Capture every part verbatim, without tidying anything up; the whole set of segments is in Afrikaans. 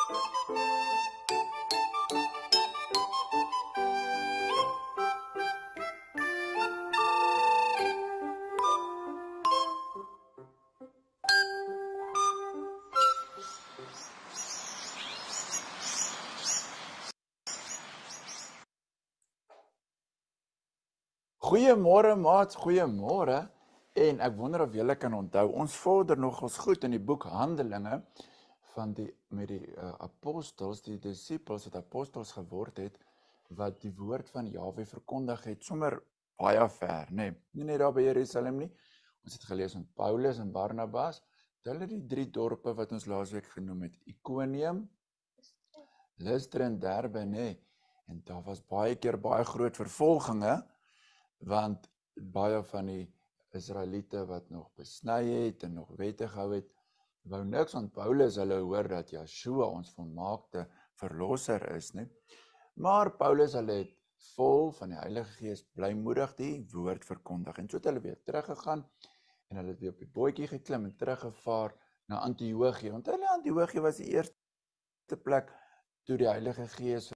Goeiemôre maats, goeiemôre. En ek wonder of julle kan onthou, ons vorder nogals goed in die boek Handelinge van die met die uh, apostels, die disippels wat apostels geword het, wat die woord van Jahwe verkondig het, sommer baie ver, nee, nie net daar by Jerusalem nie. Ons het gelees van Paulus en Barnabas, hulle die drie dorpe wat ons laasweek genoem het, Iconium, Lystra en Derbe, nee, en daar was baie keer baie groot vervolginge, want baie van die Israeliete wat nog besny het en nog wette gehou het, wou niks aan Paulus hulle hoor dat Yeshua ons volmaakte verlosser is, nie. Maar Paulus hulle het vol van die Heilige Gees blymoedig die woord verkondig. En so het hulle weer teruggegaan en hulle het weer op die bootjie geklim en teruggevaar na Antiochië. Want hulle Antiochië was die eerste plek toe die Heilige Gees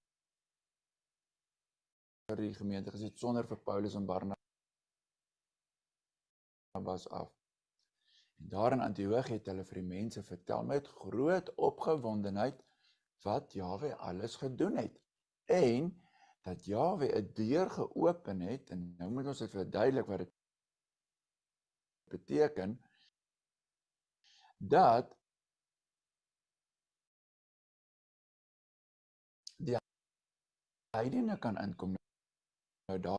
vir die gemeente gesê sonder vir Paulus en Barnabas af. En daar in Antiochië het hulle vir die mense vertel met groot opgewondenheid wat Jahwe alles gedoen het. En dat Jahwe 'n deur geopen het, en nou moet ons dit verduidelik wat dit beteken, dat die heidene kan inkom. Nou daar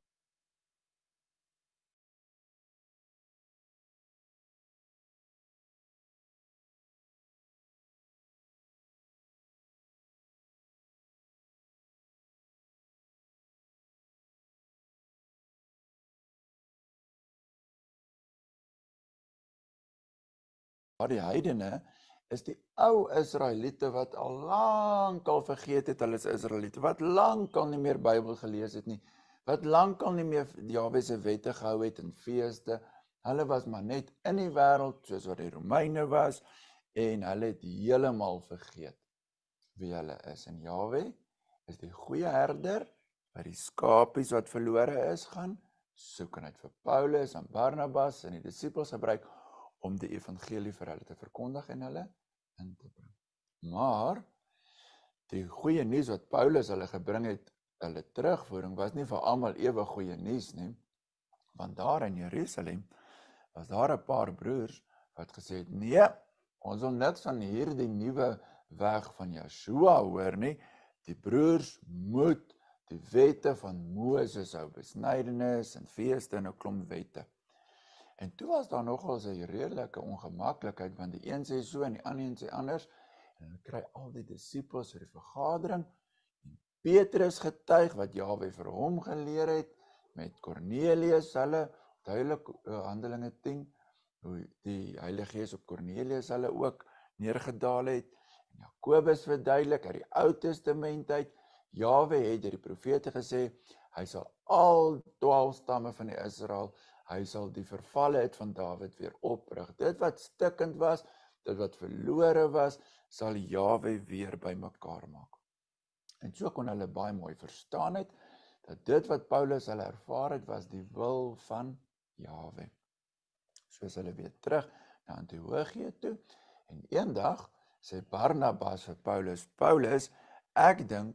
die heidene is die ou Israeliete wat al lank al vergeet het hulle is Israeliete, wat lank al nie meer Bybel gelees het nie, wat lank al nie meer Jahwe se wette gehou het en feeste. Hulle was maar net in die wêreld soos wat die Romeine was en hulle het heeltemal vergeet wie hulle is. En Jahwe is die goeie herder wat die skapies wat verlore is gaan soek, en het vir Paulus en Barnabas en die disippels gebruik om die evangelie vir hulle te verkondig en hulle in te bring. Maar die goeie nuus wat Paulus hulle gebring het, hulle terugvoering, was nie vir almal ewe goeie nuus nie, want daar in Jerusalem was daar 'n paar broers wat gesê het, nee, ons wil niks van hierdie nuwe weg van Yeshua hoor nie, die broers moet die wette van Moses hou, besnydenis en feeste en 'n klomp wette. En toe was daar nogals 'n redelike ongemaklikheid, want die een sê so en die ander een sê anders, en dan kry al die disippels vir die vergadering, en Petrus getuig wat Jahwe vir hom geleer het, met Cornelius hulle, duidelik uh, Handelinge tien, hoe die Heilige Gees op Cornelius hulle ook neergedaal het, en Jakobus verduidelik uit die Ou Testament uit, Jahwe het deur die profete gesê, hy sal al twaalf stamme van die Israel, hy sal die vervalle het van Dawid weer oprig. Dit wat stikkend was, dit wat verlore was, sal Jahwe weer bymekaar maak. En so kon hulle baie mooi verstaan het, dat dit wat Paulus hulle ervaar het, was die wil van Jahwe. Soos hulle weer terug na Antiochië toe, en eendag sê Barnabas vir Paulus, Paulus, ek dink,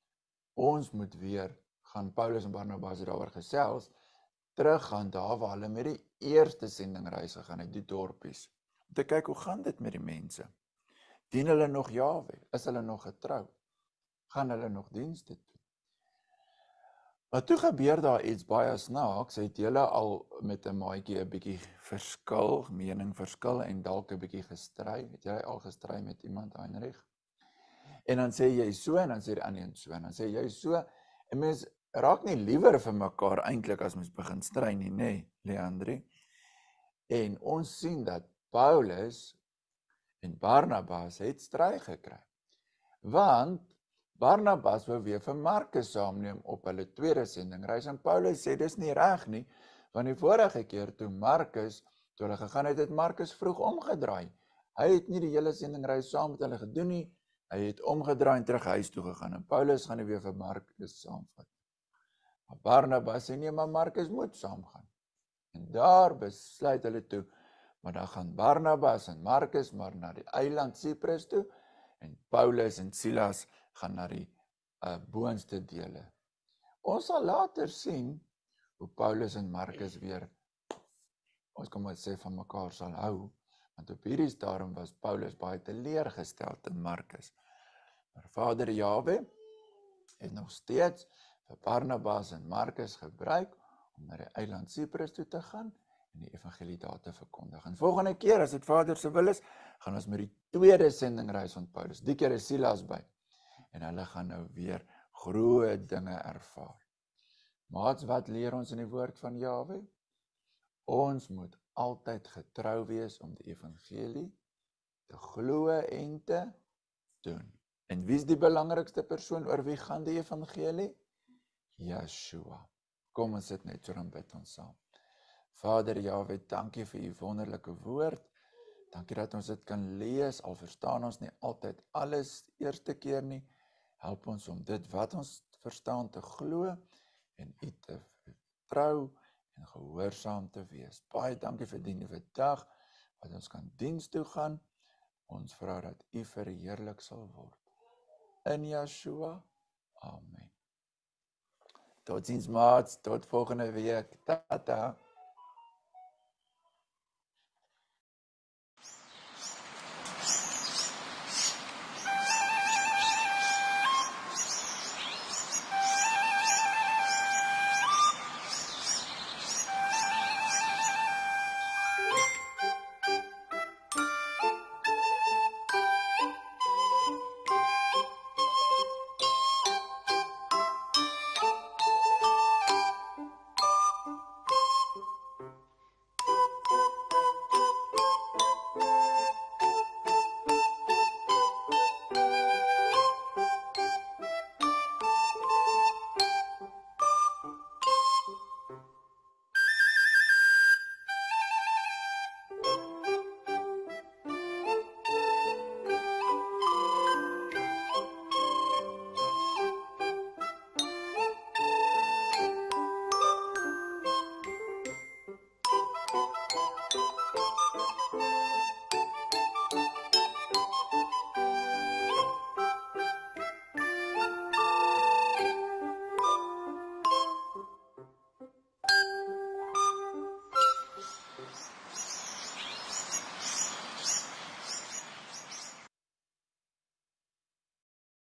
ons moet weer, gaan Paulus en Barnabas het daaroor gesels, teruggaan daar waar hulle met die eerste sendingreis gegaan het, die dorpies, om te kyk hoe gaan dit met die mense. Dien hulle nog Jahwe? Is hulle nog getrou? Gaan hulle nog dienste doen? Maar toe gebeur daar iets baie snaaks, het julle al met 'n maatjie 'n bietjie verskil, mening verskil en dalk 'n bietjie gestry. Het jy al gestry met iemand, Heinrich? En dan sê jy so en dan sê die ander een so en dan sê jy so, en mens raak nie liewer vir mekaar eintlik as mens begin stry nie, nê, Leandri? En ons sien dat Paulus en Barnabas het stry gekry. Want Barnabas wou weer vir Markus saamneem op hulle tweede sendingreis en Paulus sê dis nie reg nie, want die vorige keer toe Markus, toe hulle gegaan het, het Markus vroeg omgedraai. Hy het nie die hele sendingreis saam met hulle gedoen nie, Hy het omgedraai en terug huis toe gegaan, en Paulus gaan nie weer vir Markus saamvat. Maar Barnabas sê, nee, maar Markus moet saamgaan. En daar besluit hulle toe, maar dan gaan Barnabas en Markus maar na die eiland Cyprus toe, en Paulus en Silas gaan na die uh, boonste dele. Ons sal later sien hoe Paulus en Markus weer, ons kan maar sê, van mekaar sal hou, want op hierdie stadium was Paulus baie teleurgesteld in Markus. Maar Vader Jahwe het nog steeds vir Barnabas en Markus gebruik om na die eiland Cyprus toe te gaan en die evangelie daar te verkondig. En volgende keer, as dit Vader se wil is, gaan ons met die tweede sendingreis van Paulus. Die keer is Silas by. En hulle gaan nou weer groot dinge ervaar. Maats, wat leer ons in die woord van Jahwe? Ons moet altyd getrou wees om die evangelie te glo en te doen. En wie is die belangrikste persoon oor wie gaan die evangelie? Yeshua. Kom ons sit net so en bid ons saam. Vader Jahwe, dankie vir u wonderlike woord. Dankie dat ons dit kan lees, al verstaan ons nie altyd alles eerste keer nie. Help ons om dit wat ons verstaan te glo en u te vertrou en gehoorsaam te wees. Baie dankie vir die nuwe dag, wat ons kan diens toe gaan. Ons vra dat u verheerlik sal word. In Yeshua. Amen. Tot ziens maats, tot volgende week. Tata.